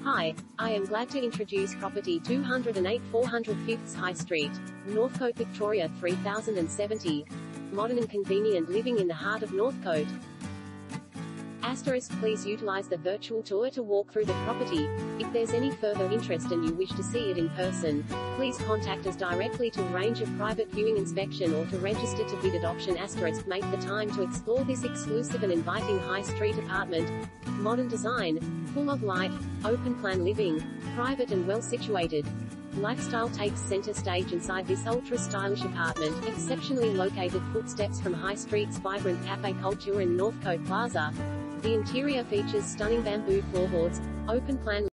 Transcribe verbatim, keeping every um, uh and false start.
Hi, I am glad to introduce property two oh eight four oh fifth High Street, Northcote, Victoria three thousand seventy. Modern and convenient living in the heart of Northcote. Asterisk, please utilize the virtual tour to walk through the property. If there's any further interest and you wish to see it in person, please contact us directly to arrange a private viewing inspection or to register to bid at option. Asterisk, make the time to explore this exclusive and inviting high street apartment. Modern design, full of light, open plan living, private and well situated. Lifestyle takes center stage inside this ultra-stylish apartment, exceptionally located footsteps from High Street's vibrant cafe culture in Northcote Plaza. The interior features stunning bamboo floorboards, open plan